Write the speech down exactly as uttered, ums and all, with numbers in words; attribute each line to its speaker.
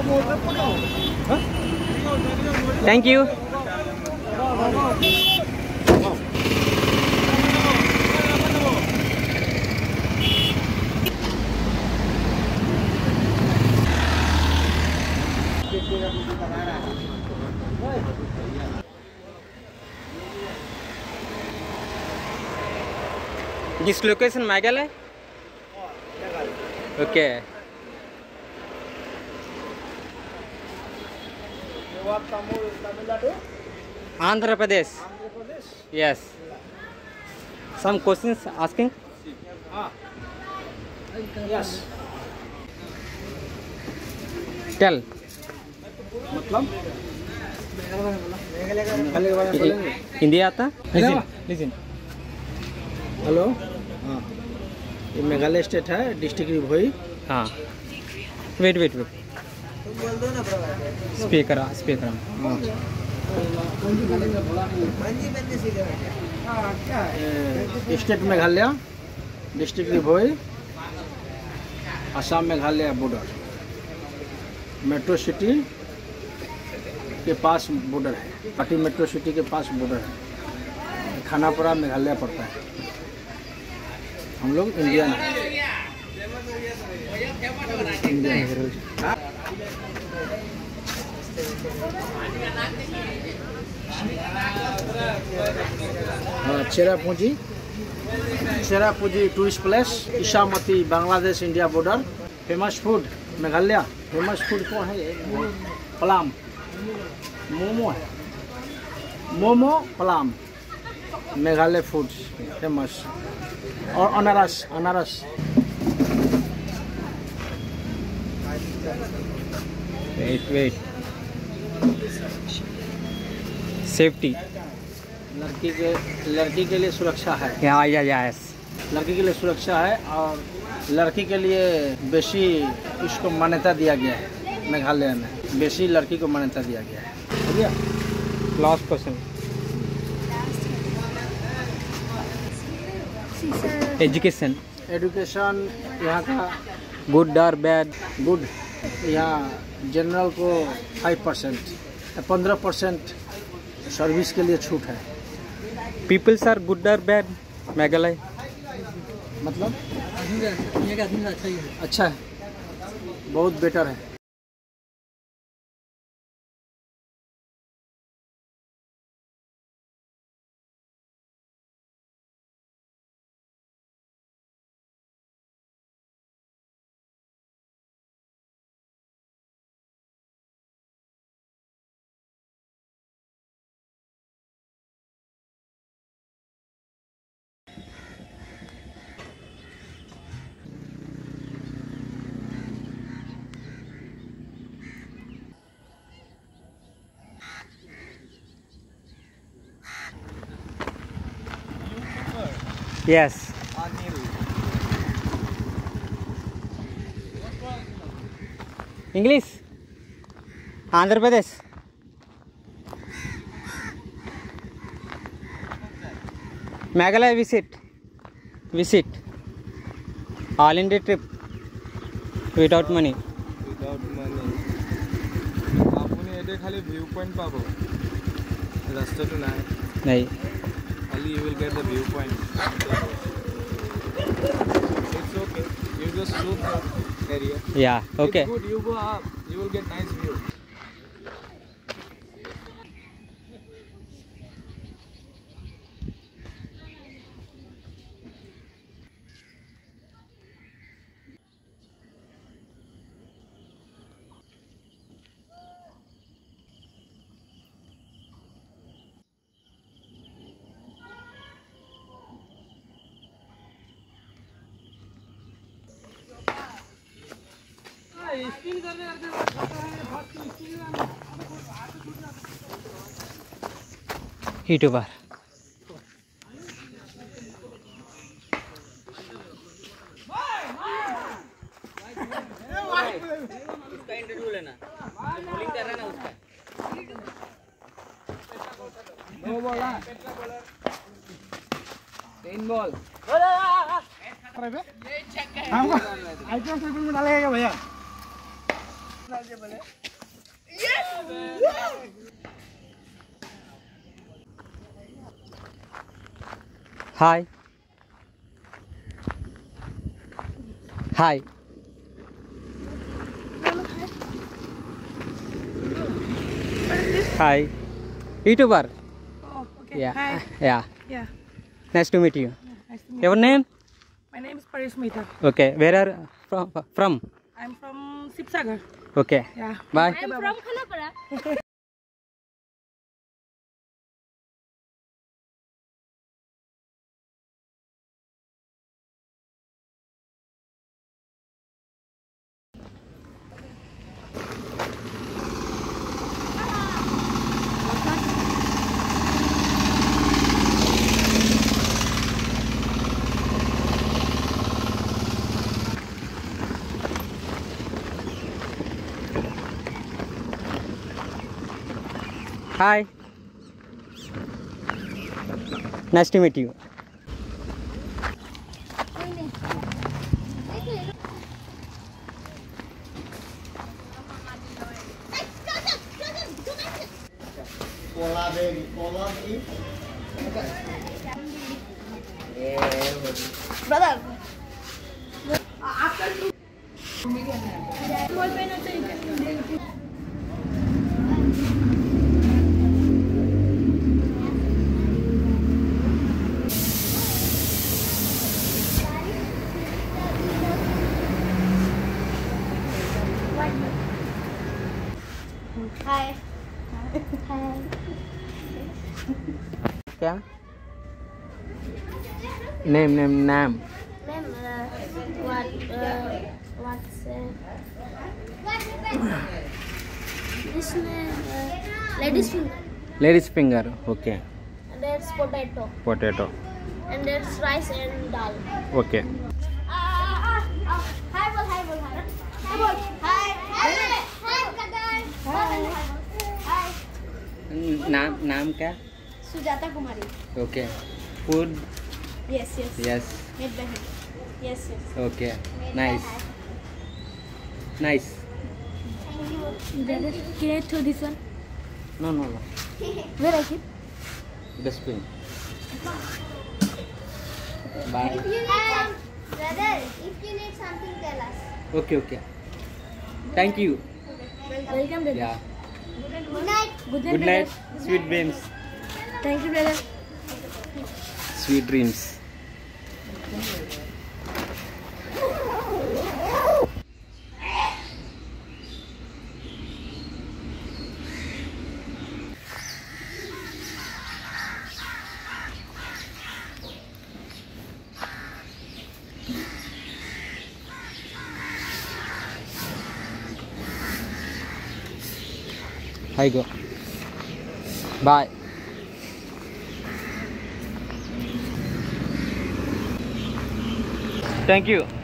Speaker 1: Thank you. This location Meghalaya? Okay. Andhra Pradesh. Yes. Some questions asking?
Speaker 2: Ah. Yes.
Speaker 1: Tell.
Speaker 2: मतलब मेघालय के बारे में बोलेंगे?
Speaker 1: हिंदी आता? Listen. Listen.
Speaker 2: हेलो। हाँ। ये मेघालय स्टेट है, डिस्ट्रिक्ट रिभोई।
Speaker 1: हाँ। Wait wait wait. Speaker speaker.
Speaker 2: State Meghalaya, district Ribhoi, Assam Meghalaya border, metro city के पास बॉर्डर है। पाटी मेट्रो सिटी के पास बॉर्डर है। खानापारा मेघालय पड़ता है। हम लोग इंडियन हैं। हाँ, Cherrapunji Cherrapunji tourist place, Ichamati, Bangladesh India border. Famous food Meghalaya, famous food कौन है? पलाम, मोमो है, मोमो पलाम मेघालय फूड फेमस। और अनारस, अनारस
Speaker 1: वेट वेट। सेफ्टी
Speaker 2: लड़की के लड़की के लिए सुरक्षा है।
Speaker 1: या या यस।
Speaker 2: लड़की के लिए सुरक्षा है और लड़की के लिए बेसी इसको मान्यता दिया गया है। मेघालय में बेसी लड़की को मान्यता दिया गया है। हो गया?
Speaker 1: Last question. एजुकेशन
Speaker 2: एजुकेशन यहाँ का
Speaker 1: गुड और बैड?
Speaker 2: गुड। यहाँ जनरल को फाइव परसेंट पंद्रह परसेंट सर्विस के लिए छूट है।
Speaker 1: पीपल्स आर गुड और बैड मेघालय?
Speaker 2: मतलब अच्छा है, बहुत बेटर है।
Speaker 1: Yes. English? Andhra Pradesh? Meghalaya visit? Visit? All India trip? Without money?
Speaker 3: Without money. आपने ये खाली व्यू पॉइंट पाबो, रास्ता तो नहीं।
Speaker 1: नहीं।
Speaker 3: Only you will get the viewpoint. It's okay. You just look the area.
Speaker 1: Yeah. Okay.
Speaker 3: It's good. You go up. You will get nice view.
Speaker 1: YouTuber
Speaker 4: उसका interview लेना, बॉलिंग कर रहा है ना उसका।
Speaker 2: दो बॉल है, तीन बॉल। हमको आइटम ट्रिपल में डालेगा क्या भैया?
Speaker 1: Hi. Hi. Hi. YouTuber.
Speaker 5: Oh, okay.
Speaker 1: Yeah.
Speaker 5: Hi.
Speaker 1: Yeah.
Speaker 5: Yeah.
Speaker 1: Nice to meet you.
Speaker 5: Nice to meet
Speaker 1: Your
Speaker 5: you.
Speaker 1: name?
Speaker 5: My name is Parismita.
Speaker 1: Okay. Where are from? From?
Speaker 5: I'm from Sipsagar.
Speaker 1: Okay.
Speaker 5: Yeah.
Speaker 1: Bye.
Speaker 5: I'm from Khanapara.
Speaker 1: Hi. Nice to meet you.
Speaker 5: Brother.
Speaker 6: Hi. Hi.
Speaker 1: क्या? Name, name, name.
Speaker 6: Ma'am, uh, what, uh, what's, uh, this name, uh, ladies finger.
Speaker 1: Ladies finger. Okay.
Speaker 6: And there's potato.
Speaker 1: Potato.
Speaker 6: And there's rice and dal.
Speaker 1: Okay.
Speaker 6: Ah, ah, ah. Hi, bol, hi, bol, hi. Hi, bol. Hi. Hi. Hi, Kadan. Hi. Hi.
Speaker 1: नाम नाम क्या?
Speaker 6: Sujata Kumari.
Speaker 1: Okay. Food.
Speaker 6: Yes, yes.
Speaker 1: Yes.
Speaker 6: Made by him. Yes, yes.
Speaker 1: Okay.
Speaker 6: Made
Speaker 1: Nice.
Speaker 6: by her.
Speaker 1: Nice.
Speaker 6: Thank you. Brother, can I throw this one?
Speaker 1: No, no, no.
Speaker 6: Where I keep?
Speaker 1: Dustbin. Bye.
Speaker 6: If you need some, brother, if you need something, tell us.
Speaker 1: Okay, okay. Thank you.
Speaker 6: Welcome, brother.
Speaker 1: Yeah.
Speaker 6: Good night. Good
Speaker 1: Good night. Sweet dreams.
Speaker 6: Thank you, brother.
Speaker 1: Sweet dreams. Hi, go. Bye. Thank you.